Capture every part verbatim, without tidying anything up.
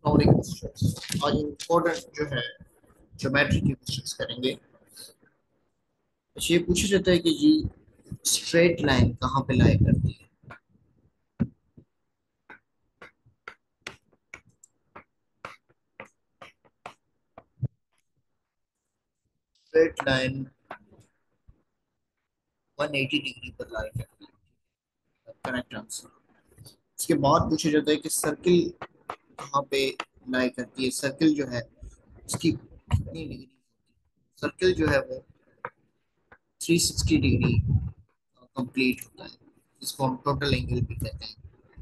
और एक क्वेश्चन आज इम्पोर्टेंट जो है ज्योमेट्री के क्वेश्चंस करेंगे। अच्छा, ये पूछा जाता है कि जी स्ट्रेट लाइन कहाँ पे लाई करती है। स्ट्रेट लाइन एक सौ अस्सी डिग्री पर लाई करती है, करेक्ट आंसर। इसके बाद पूछा जाता है कि सर्किल कहाँ पे लाई करती है। सर्किल जो है उसकी कितनी डिग्री, सर्किल जो है वो तीन सौ साठ डिग्री कंप्लीट होता है, जिसको हम टोटल एंगल भी कहते हैं।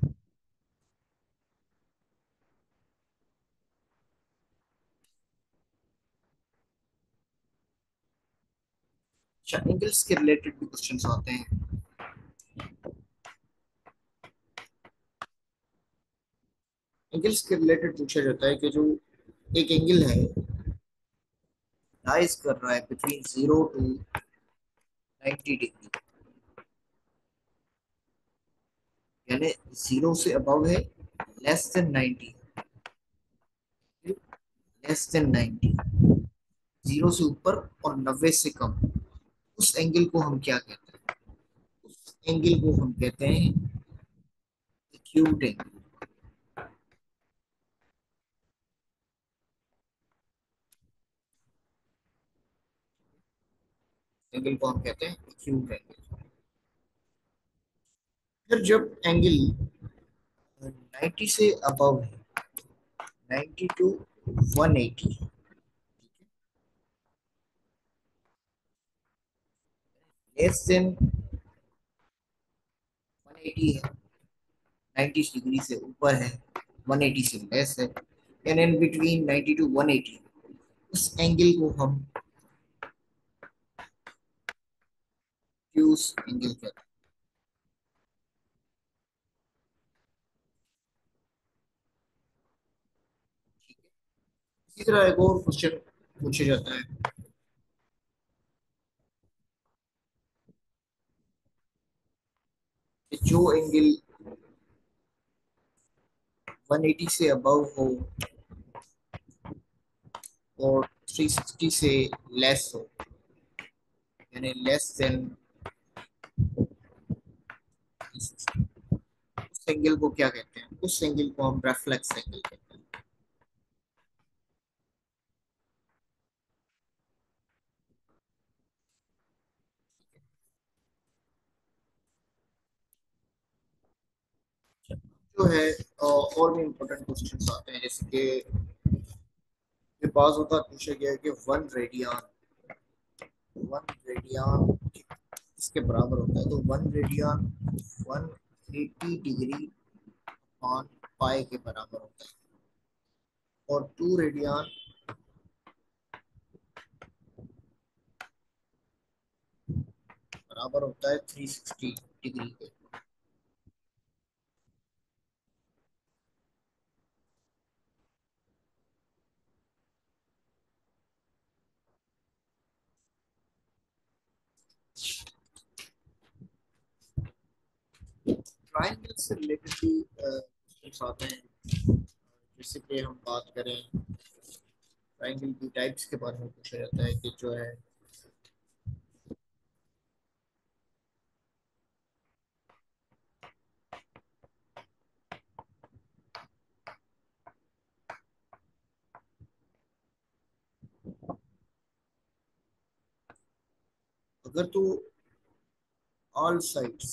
अच्छा, एंगल्स के रिलेटेड भी क्वेश्चंस आते हैं। एंगल्स के रिलेटेड पूछा जाता है कि जो एक एंगल है राइज कर रहा है between zero to ninety degree, यानी जीरो से अबव है, less than ninety, less than ninety, zero से ऊपर और नब्बे से कम, उस एंगल को हम क्या कहते हैं? उस एंगल को हम कहते हैं एक्यूट एंगल। एंगल को हम कहते हैं एक्यूट एंगल। फिर जब एंगल नाइन्टी से अबव है, ninety to one eighty, less than one eighty है, नाइन्टी डिग्री से ऊपर है, वन एटी से लेस है, यानी in between ninety to one eighty, उस एंगल को हम फ्यूज एंगल कहते हैं। इसी तरह एक और क्वेश्चन पूछा जाता है कि जो एंगल वन एटी से अबव हो और थ्री सिक्सटी से लेस हो, यानी लेस देन, उस एंगल को क्या कहते हैं? उस एंगल को हम रेफ्लेक्स एंगल कहते हैं। जो है अ, और भी इम्पोर्टेंट क्वेश्चन आते हैं, जैसे कि ये पास होता पूछा गया है कि वन रेडियन, वन रेडियन इसके बराबर होता है, तो one radian one eighty degree on pi के बराबर होता है, और टू रेडियन बराबर होता है थ्री सिक्सटी डिग्री के। ट्रायंगल से रिलेटेड भी क्वेश्चंस आते हैं, जैसे कि हम बात करें ट्रायंगल की टाइप्स के बारे में पूछा जाता है कि जो है अगर तो ऑल साइड्स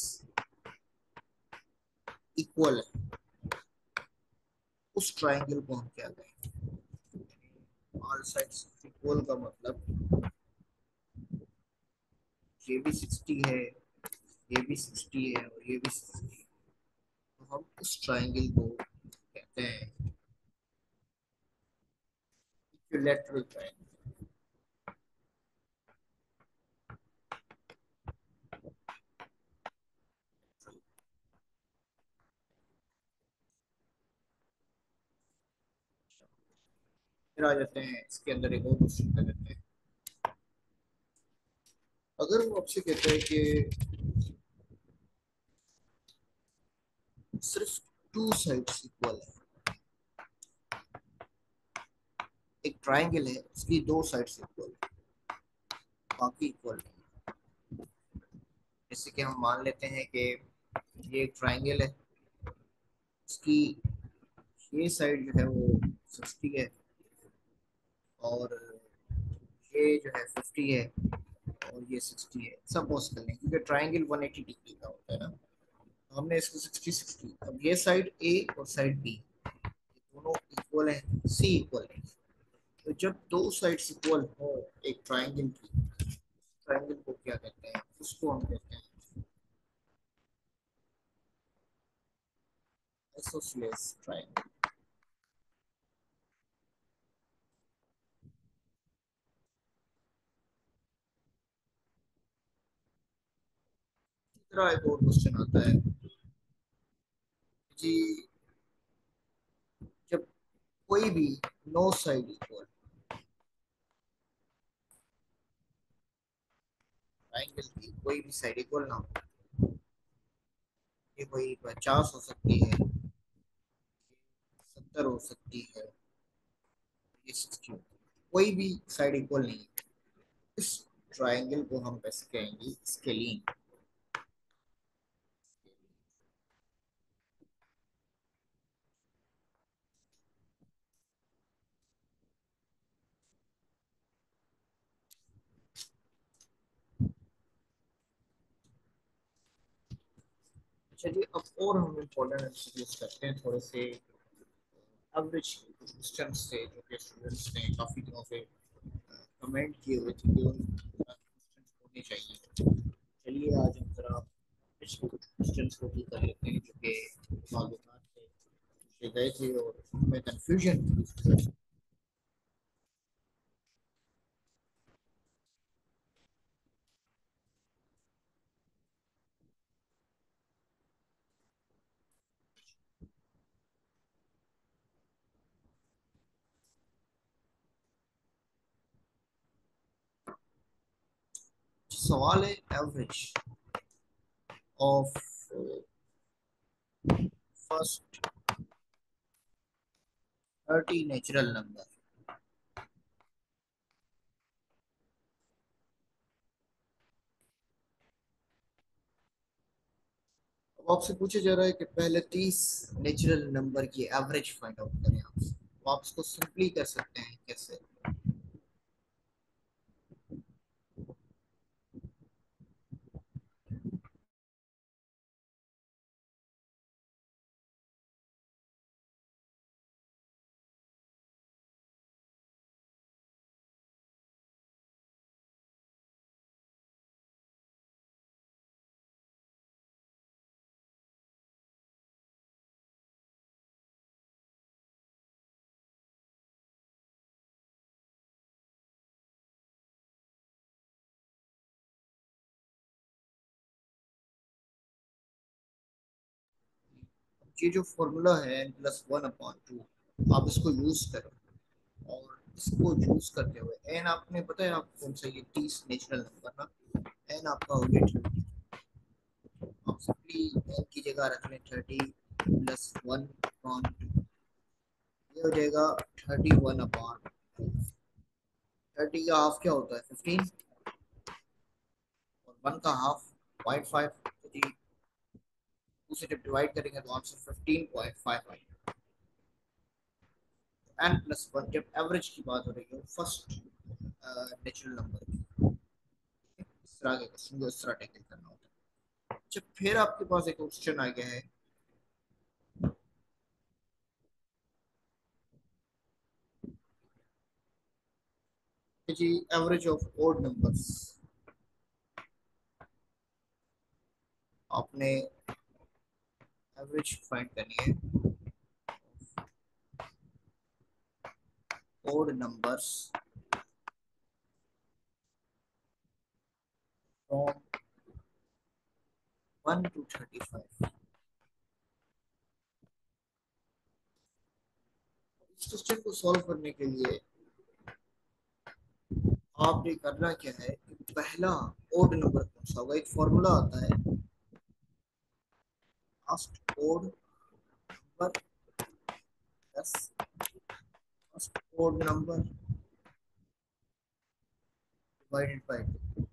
इक्वल है, उस ट्रायंगल को हम क्या कहेंगे? ऑल साइड्स इक्वल का मतलब ये भी सिक्सटी है, ये भी सिक्सटी है और ये भी सिक्सटी है, तो हम उस ट्रायंगल को कहते हैं इक्विलैटरल ट्रायंगल। फिर आ जाते हैं इसके अंदर एक और क्वेश्चन कर लेते हैं। अगर वो आपसे कहता है कि सिर्फ टू साइड्स इक्वल है, एक ट्राइंगल है, उसकी दो साइड्स इक्वल, बाकी इक्वल नहीं। जैसे कि हम मान लेते हैं कि ये एक ट्राइंगल है, उसकी ये साइड जो है वो सिक्सटी है, और ये जो है फिफ्टी है, और ये सिक्सटी है। सपोज कर लें, क्योंकि ट्राइंगल वन एटी डिग्री का होता है ना, तो हमने इसको सिक्सटी सिक्सटी, अब ये साइड ए और साइड बी दोनों इक्वल है, सी इक्वल है। तो जब दो साइड्स इक्वल हो एक ट्राइंगल की, ट्राइंगल को क्या कहते हैं, उसको हम कहते हैं आइसोसेलेस ट्राइंगल। तीसरा एक और क्वेश्चन आता है जी, जब कोई भी नो साइड इक्वल ट्राइंगल की कोई भी साइड इक्वल ना हो, ये कोई पचास हो सकती है, सत्तर हो सकती है, ये सिक्सटी, कोई भी साइड इक्वल नहीं है, इस ट्राइंगल को हम कैसे कहेंगे, स्केलिंग। चलिए अब और हम इम्पोर्टेंट इंट्रोड्यूस करते हैं थोड़े से एवरेज क्वेश्चन से, जो कि स्टूडेंट्स ने काफ़ी दिनों से कमेंट किए हुए थे कि उन क्वेश्चन होने चाहिए। चलिए आज हम जरा कुछ क्वेश्चन को भी कर लेते हैं जो कि मालूमात थे, पूछे गए थे और उनमें कंफ्यूजन थी। सवाल है average of first thirty natural number. अब आपसे पूछा जा रहा है कि पहले तीस नेचुरल नंबर की एवरेज फाइंड आउट करें आपसे, तो आप इसको सिंपली कर सकते हैं कैसे। ये जो फॉर्मूला है N plus one upon two, आप इसको यूज करो, और इसको यूज करते हुए एन आपने पता है आप कौन सा, ये तीस नेचुरल नंबर ना, एन आपका हो गया थर्टी, आप सिंपली एन की जगह रख लें thirty plus one upon two, ये हो जाएगा thirty one upon two. Thirty का हाफ क्या होता है फिफ्टीन, और वन का हाफ पॉइंट फाइव, तो जी उसे जब डिवाइड करेंगे तो आंसर फिफ्टीन पॉइंट फाइव आएगा। एन प्लस वन जब एवरेज की बात हो रही है फर्स्ट नेचुरल नंबर की, इस तरह के क्वेश्चन को इस तरह टैकल करना होता है। जब फिर आपके पास एक क्वेश्चन आ गया है कि जी एवरेज ऑफ ओड नंबर्स, आपने एवरेज फाइंड करनी है odd numbers from one to thirty five. इस क्वेश्चन को सॉल्व करने के लिए आपने करना क्या है कि पहला ओड नंबर कौन सा होगा, एक फॉर्मूला आता है first odd number plus first odd number divided by two.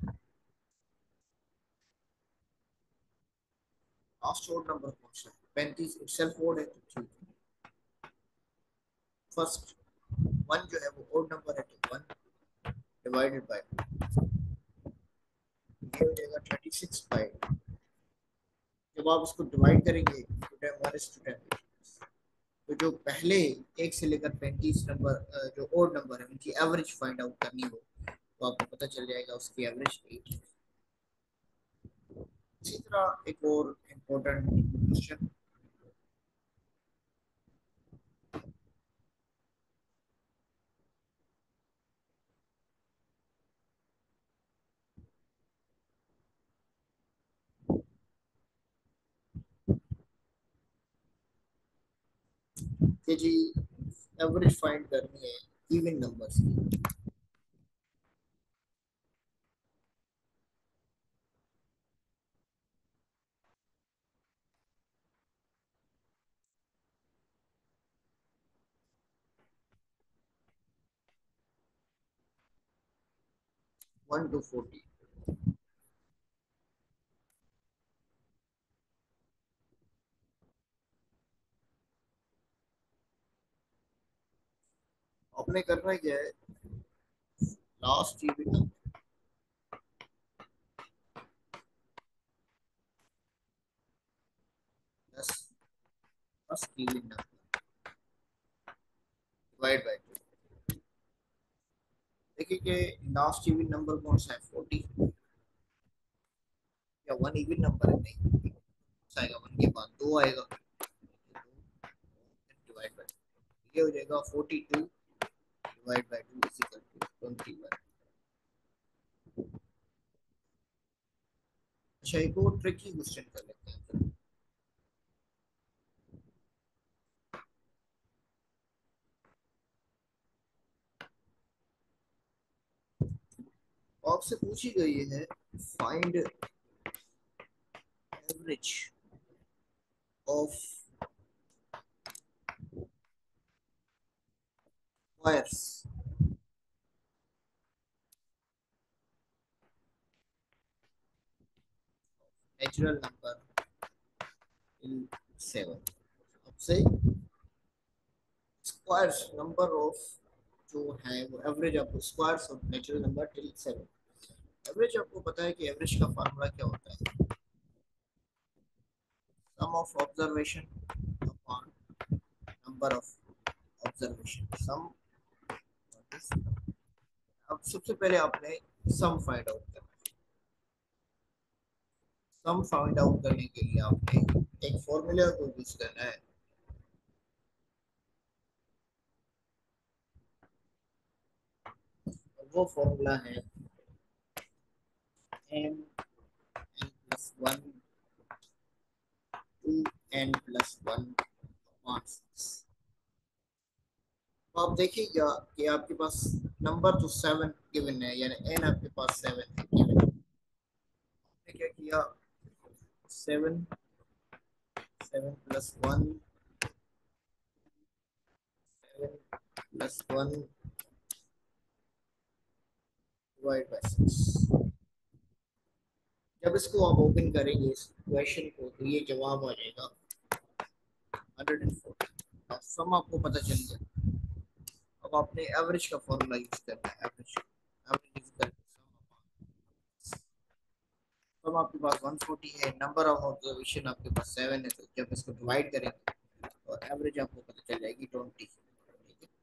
Last odd number कौन सा है? पैंतीस itself odd है तो ठीक है। फर्स्ट वन जो है वो odd number है तो वन डिवाइडेड बाय ये हो जाएगा थर्टी सिक्स बाय। जब आप इसको डिवाइड करेंगे तो ten one is two ten, तो जो पहले एक से लेकर पैंतीस नंबर जो ओड नंबर है उनकी एवरेज फाइंड आउट करनी हो तो आपको पता चल जाएगा उसकी एवरेज एट है। इसी तरह एक और इम्पोर्टेंट क्वेश्चन, कि जी एवरेज फाइंड करनी है इवन नंबर्स की। One to forty. आपने करना क्या है, last even number plus first even number divide by two. देखिए कि लास्ट इवन नंबर कौन सा है, फोर्टी या वन इवन नंबर है, नहीं आएगा वन के बाद दो आएगा डिवाइड बाय, ये हो जाएगा forty two divide by two is equal to twenty one. अच्छा एक और ट्रिकी क्वेश्चन कर लेते हैं। आपसे पूछी गई है find average of squares natural number in seven. आपसे स्क्वायर्स नंबर ऑफ जो है वो एवरेज आपको squares of natural number till seven. Average आपको पता है कि एवरेज का फार्मूला क्या होता है, sum of observation upon number of observation sum. अब सबसे पहले आपने सम फाइंड आउट करना है। सम फाइंड आउट करने के लिए आपने एक फॉर्मूला को यूज करना है, वो फॉर्मूला है N N plus one two N plus one upon six. तो आप देखिएगा कि आपके पास नंबर तो सेवन गिवन है, यानी एन आपके पास सेवन है गिवन। आपने क्या किया, seven seven plus one seven plus one divide by six. जब इसको आप ओपन करेंगे इस क्वेश्चन को तो ये जवाब आ जाएगा हंड्रेड एंड फोर्टी। सम आपको पता चल गया। अब आपने एवरेज का फॉर्मूला यूज करना है, एवरेज एवरेज यूज करके सम आपके पास वन फोर्टी है, नंबर ऑफ ऑब्जर्वेशन आपके पास सेवन है, तो जब इसको डिवाइड करेंगे तो एवरेज आपको पता चल जाएगी ट्वेंटी। ठीक है।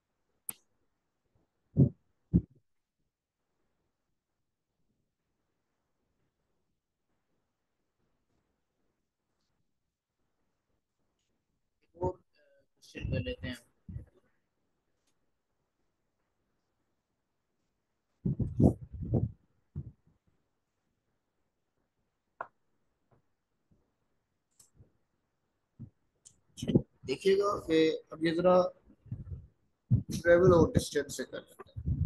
और क्वेश्चन कर लेते हैं। देखिएगा कि अब ये जरा ट्रेवल और डिस्टेंस से कर लेते हैं,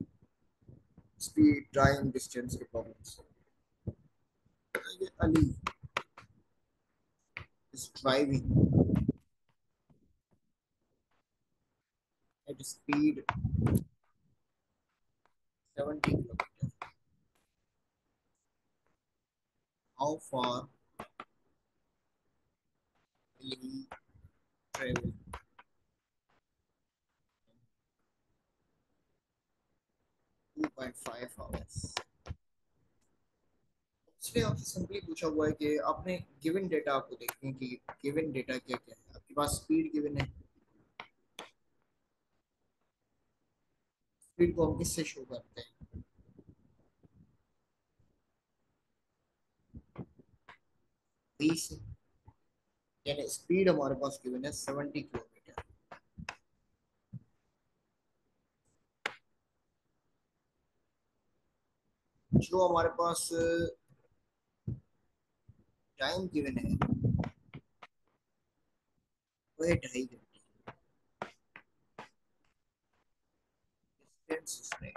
स्पीड टाइम डिस्टेंस के problems. Ali is driving at at speed seventy kilometer, how far will he travel? two point five hours. इसलिए आपसे सिंपली पूछा हुआ है कि आपने गिवन डेटा आपको देखने की गिवन डेटा क्या क्या है, आपके पास स्पीड गिवन है, स्पीड को हम किससे शो करते हैं, v से, यानी स्पीड हमारे पास गिवन है सेवेंटी किलोमीटर। जो हमारे पास टाइम गिवन है वो है ढाई घंटे। डिस्टेंस इसमें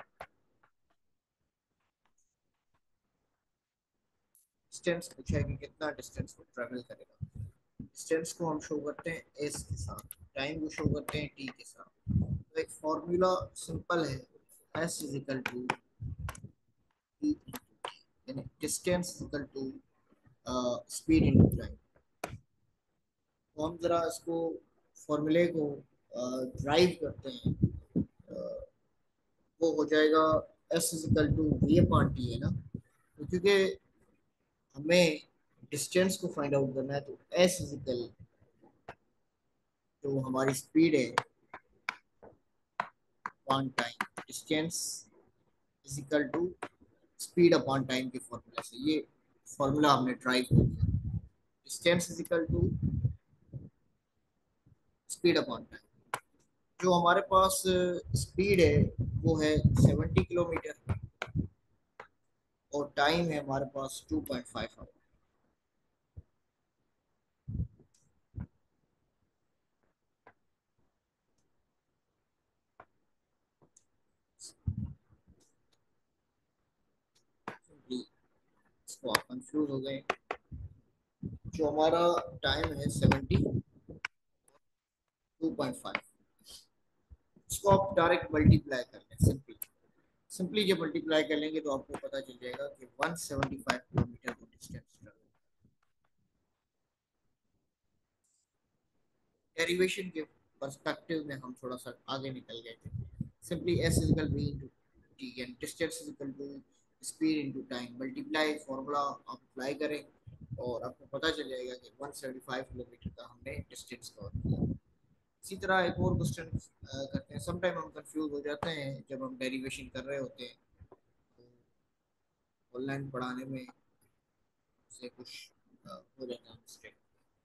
डिस्टेंस पूछा है कि कितना डिस्टेंस वो ट्रेवल करेगा। डिस्टेंस को हम शो करते हैं एस के साथ, टाइम को शो करते हैं टी के साथ। तो एक फॉर्मूला सिंपल है, S is equal to T, यानी distance is equal to speed into time. तो हम जरा इसको फॉर्मूले को ड्राइव करते हैं, uh, वो हो जाएगा S is equal to V upon T, है ना। तो क्योंकि हमें डिस्टेंस को फाइंड आउट करना है तो एस इज इक्वल जो हमारी स्पीड है upon time, distance is equal to speed upon time के फॉर्मूले से ये फॉर्मूला हमने ड्राइव कर दिया। Distance is equal to speed upon time. जो हमारे पास स्पीड है वो है सेवेंटी किलोमीटर और टाइम है हमारे पास टू पॉइंट फाइव आवर। इसको आप कंफ्यूज हो गए। जो हमारा टाइम है सेवेंटी, टू पॉइंट फाइव, इसको आप डायरेक्ट मल्टीप्लाई कर लें। सिंपली सिंपली जब मल्टीप्लाई कर लेंगे तो आपको पता चल जाएगा कि वन सेवेंटी फाइव किलोमीटर को डिस्टेंस ट्रेवल। डेरिवेशन के पर्सपेक्टिव में हम थोड़ा सा आगे निकल गए थे। Simply S is equal B into T and distance is equal to speed into time, multiply formula आप अप्लाई करें और आपको पता चल जाएगा कि वन सेवेंटी फाइव किलोमीटर का हमने डिस्टेंस कवर किया। इसी तरह एक और क्वेश्चन करते हैं। समटाइम हम कंफ्यूज हो जाते हैं जब हम डेरिवेशन कर रहे होते हैं, तो ऑनलाइन पढ़ाने में से कुछ अ, हो जाता है मिस्टेक।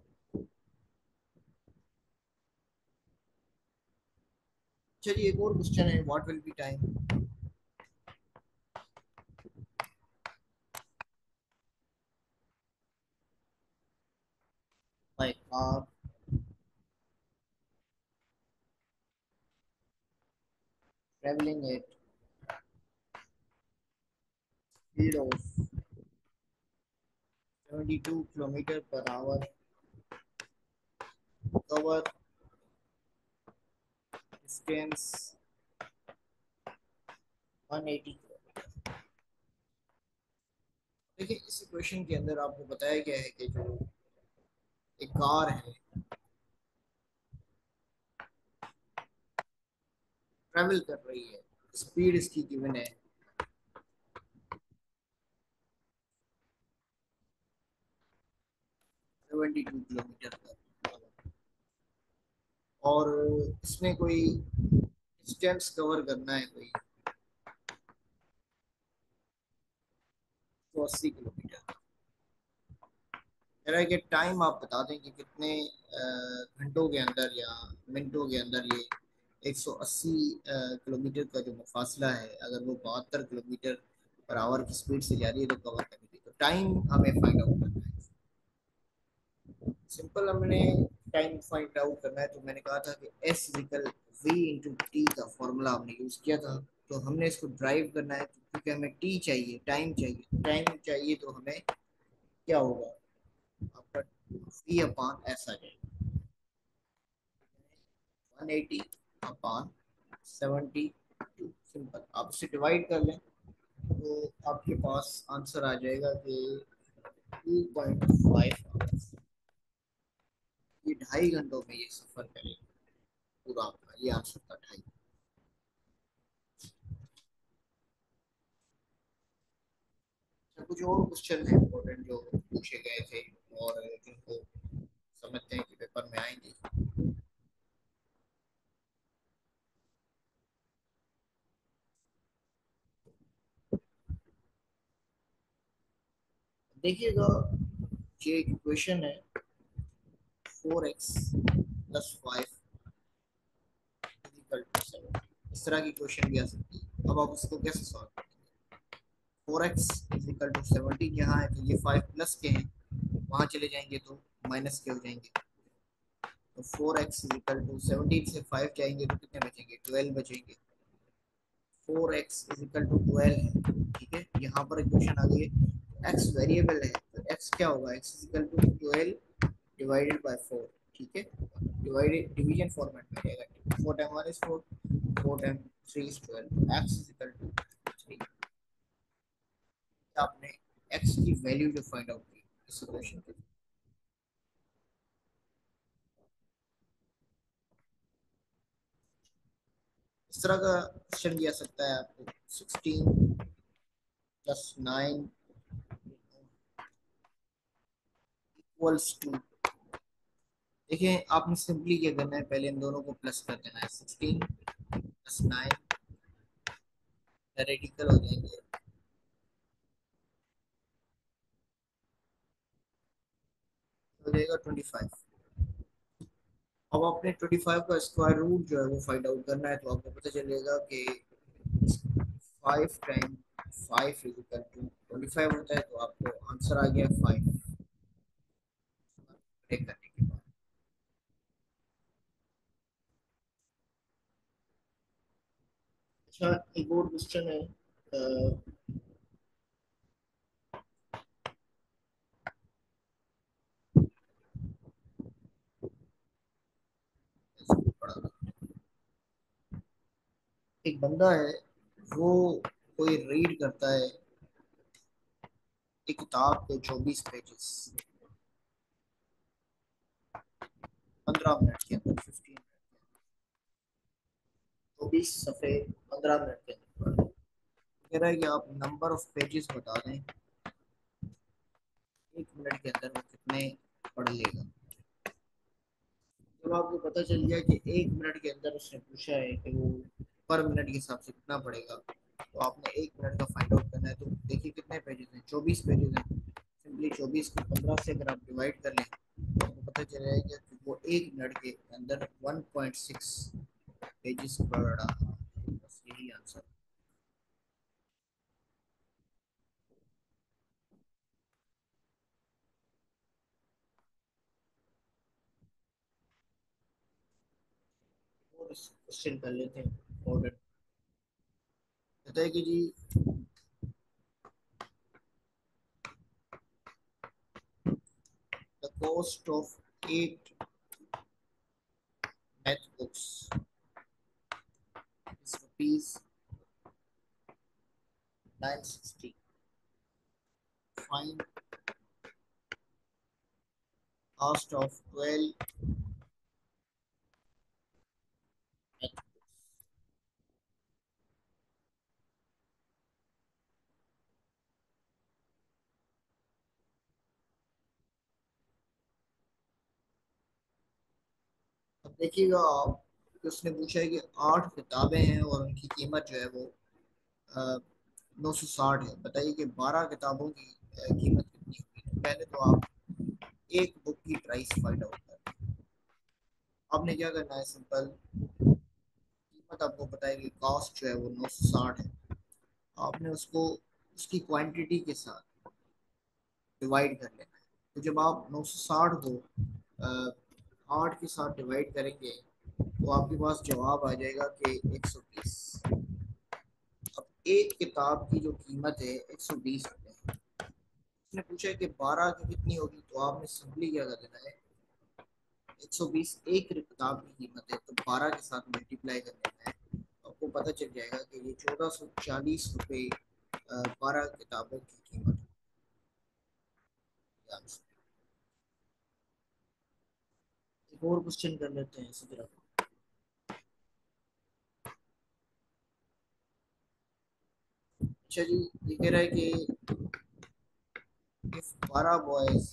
चलिए एक और क्वेश्चन है, what will be time by car traveling at speed of seventy-two kilometer per hour, cover distance one eighty kilometre. देखिए इस इक्वेशन के अंदर आपको बताया गया है कि जो एक कार है ट्रेवल कर रही है, स्पीड इसकी गिवन है seventy two kilometre per hour और इसमें कोई डिस्टेंस कवर करना है कोई तो अस्सी किलोमीटर। कह रहा है कि टाइम आप बता दें कि कितने अ, घंटों के अंदर या मिनटों के अंदर ये एक सौ अस्सी किलोमीटर का जो फासला है अगर वो बहत्तर किलोमीटर पर आवर की स्पीड से जा रही है तो कवर करेगी। तो टाइम हमें फाइंड आउट करना है। सिंपल हमने टाइम फाइंड आउट करना है तो मैंने कहा था कि S equal V into T का फॉर्मूला हमने यूज किया था। तो हमने इसको ड्राइव करना है तो क्योंकि हमें टी चाहिए, टाइम चाहिए, टाइम चाहिए तो हमें क्या होगा, आपका वी अपॉन एस आ जाएगा one eighty upon seventy two. Simple, आप इसे डिवाइड कर लें तो आपके पास आंसर आ जाएगा कि टू पॉइंट फाइव आवर्स। ये ढाई घंटों में ये सफर करेगा पूरा आपका। ये आंसर था ढाई। अच्छा, कुछ और क्वेश्चन है इम्पोर्टेंट जो पूछे गए थे और जिनको समझते हैं कि पेपर में आएंगे। देखिएगा, ये इक्वेशन है four X plus five equal to seven. इस तरह की क्वेश्चन भी आ सकती है। अब आप उसको कैसे सॉल्व करेंगे? Four X is equal to seventeen यहाँ है तो ये फाइव प्लस के हैं, वहाँ चले जाएंगे तो माइनस के हो जाएंगे। तो four X is equal to seventeen से फाइव जाएंगे तो कितने बचेंगे? ट्वेल्व बचेंगे। Four X is equal to twelve है, ठीक है। यहाँ पर इक्वेशन आ गई है, एक्स वेरिएबल है तो एक्स क्या होगा? X is equal to twelve divided by four, ठीक है। डिवाइडेड डिवीजन फॉर्मेट में रहेगा। Four time one is four, four time three is twelve, X is equal to three. आपने एक्स की वैल्यू जो फाइंड आउट की इस इक्वेशन के, इस तरह का क्वेश्चन भी आ सकता है आपको। Sixteen plus nine equals two, देखिए आपने सिंपली क्या करना है, पहले इन दोनों को प्लस कर देना है। सिक्सटीन प्लस नाइन रेडिकल हो जाएंगे, हो जाएगा ट्वेंटी फाइव। अब आपने ट्वेंटी फाइव का स्क्वायर रूट जो है वो फाइंड आउट करना है, तो आपको पता चलेगा कि five time five is equal to twenty five होता है। तो आपको आंसर आ गया फाइव ब्रेक करने के बाद। अच्छा, एक और क्वेश्चन है। अ, इसको पढ़ा। एक बंदा है, वो कोई रीड करता है एक किताब के चौबीस पेजेस पंद्रह मिनट के अंदर, फिफ्टीन चौबीस सफ़े पंद्रह मिनट के अंदर। कह रहा है कि आप नंबर ऑफ पेजेस बता दें एक मिनट के अंदर वो कितने पढ़ लेगा। जब आपको पता चल गया कि एक मिनट के अंदर उसने पूछा है कि वो पर मिनट के हिसाब से कितना पढ़ेगा, तो आपने एक मिनट का फाइंड आउट करना है। तो देखिए कितने पेजेस हैं? चौबीस पेजेस हैं। सिंपली चौबीस को पंद्रह से अगर आप डिवाइड कर लें तो आपको पता चल जाएगा कि वो एक मिनट के अंदर वन पॉइंट सिक्स पेजेस पढ़ रहा है। बस यही आंसर। और इस क्वेश्चन कर लेते हैं ऑर्डर। कहता है कि जी the cost of eight math books is rupees nine sixty. Find cost of twelve math books. अब देखिएगा आप कि उसने पूछा है कि आठ किताबें हैं और उनकी कीमत जो है वो नौ सौ साठ है। बताइए कि बारह किताबों की अ, कीमत कितनी होगी। तो पहले तो आप एक बुक की प्राइस फाइंड आउट कर, आपने क्या करना है, सिंपल कीमत आपको पता है कि कॉस्ट जो है वो नौ सौ साठ है। आपने उसको उसकी क्वांटिटी के साथ डिवाइड कर लेना है। तो जब आप नौ सौ साठ को अ, आठ के साथ डिवाइड करेंगे तो आपके पास जवाब आ जाएगा कि एक सौ बीस। अब एक किताब की जो कीमत है एक सौ बीस रुपये, उसने पूछा है कि बारह की कितनी होगी। तो आपने सिंपली क्या कर देना है, एक सौ बीस एक किताब की कीमत है तो बारह के साथ मल्टीप्लाई कर देना है। आपको पता चल जाएगा कि ये चौदह सौ चालीस रुपये बारह किताबों की कीमत है। एक और क्वेश्चन कर लेते हैं इसी तरह। अच्छा जी, ये कह रहा है कि if बारह बॉयज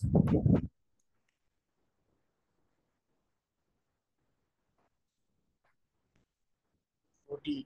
फोर्टी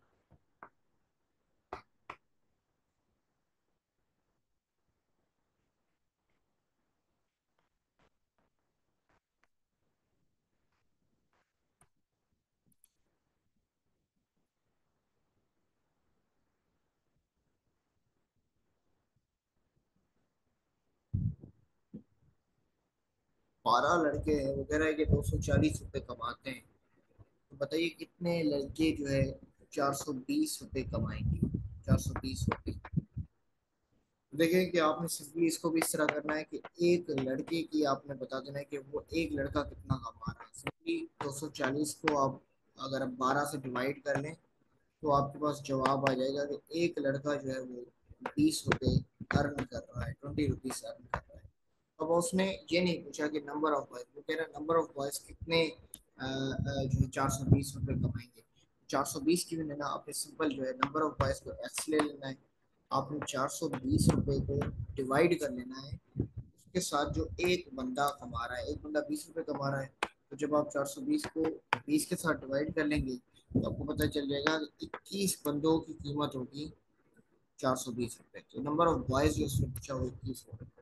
बारह लड़के हैं, वो कह रहा है कि दो सौ चालीस रुपये कमाते हैं, तो बताइए कितने लड़के जो है चार सौ बीस रुपये कमाएंगे। चार सौ बीस रुपये, देखिए कि आपने सिंपली इसको भी इस तरह करना है कि एक लड़के की आपने बता देना है कि वो एक लड़का कितना कमा रहा है। सिंपली दो सौ चालीस को आप अगर आप बारह से डिवाइड कर लें तो आपके पास जवाब आ जाएगा कि एक लड़का जो है वो बीस रुपये अर्न कर रहा है, ट्वेंटी रुपीज अर्न कर रहा है। अब उसने ये नहीं पूछा कि नंबर ऑफ बॉयज, वो कह रहा है नंबर ऑफ बॉयज कितने अ, अ, जो है चार सौ बीस रुपये कमाएंगे। चार सौ बीस की भी लेना, आपने सिंपल जो है नंबर ऑफ बॉयज को एक्स ले लेना है। आपने चार सौ बीस रुपये को डिवाइड कर लेना है उसके साथ जो एक बंदा कमा रहा है। एक बंदा बीस रुपये कमा रहा है, तो जब आप चार सौ बीस को बीस के साथ डिवाइड कर लेंगे तो आपको पता चल जाएगा कि इक्कीस बंदों की कीमत होगी चार सौ बीस रुपये। तो नंबर ऑफ बॉयज जो उसने पूछा वो इक्कीस होगा।